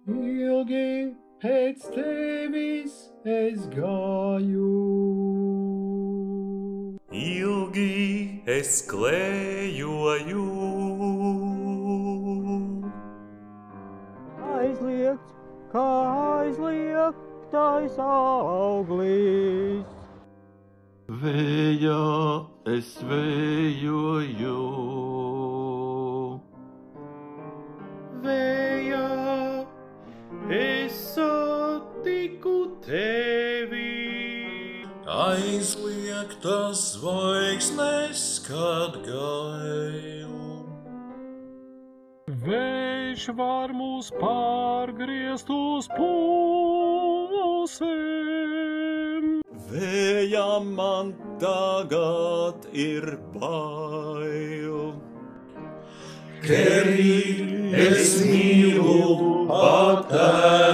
ilgi pēc tevis es gāju. Ilgi es klejoju. Aizliegts, kā aizliegtais auglis. Vējā es vējoju. Vējā es satiku tevi. Aizliegtas zvaigznes, kad gailu. Vējš var mūs pārgriezt uz pusēm. Vējām man tagad ir bail. Kerī es mīlu patēru.